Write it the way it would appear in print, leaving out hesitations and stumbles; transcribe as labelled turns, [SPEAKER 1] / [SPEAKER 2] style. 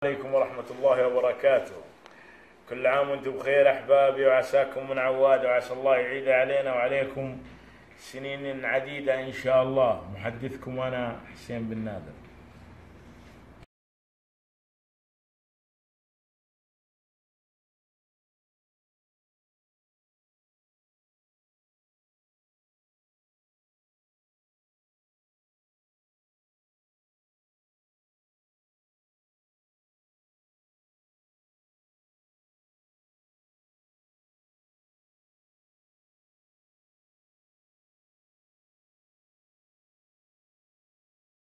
[SPEAKER 1] عليكم ورحمة الله وبركاته. كل عام وانتم بخير أحبابي، وعساكم من عواد، وعسى الله يعيد علينا وعليكم سنين عديدة إن شاء الله. محدثكم أنا حسين بن نادر.